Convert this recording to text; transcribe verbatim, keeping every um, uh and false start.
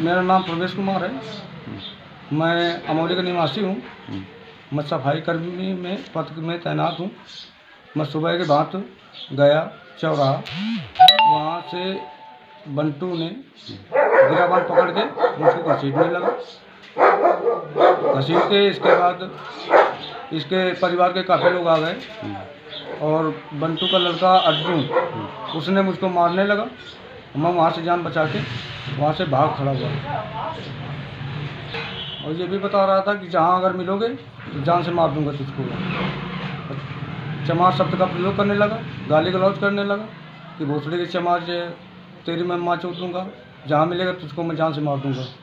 मेरा नाम प्रवेश कुमार है। मैं अमौली का निवासी हूँ। मैं सफाई कर्मी में पद में तैनात हूँ। मैं सुबह के बाद गया चौराहा, वहाँ से बंटू ने गिराबान पकड़ के मुझको घसीटने लगा। घसीट के इसके बाद इसके परिवार के काफ़ी लोग आ गए और बंटू का लड़का अर्जुन उसने मुझको मारने लगा। मैं वहाँ से जान बचा के वहाँ से भाग खड़ा हुआ और ये भी बता रहा था कि जहाँ अगर मिलोगे तो जान से मार दूंगा तुझको। चमार शब्द का प्रयोग करने लगा, गाली गलौज करने लगा कि भोसड़ी की चमार जो तेरी मैं माँ चोद दूँगा, जहाँ मिलेगा तुझको मैं जान से मार दूँगा।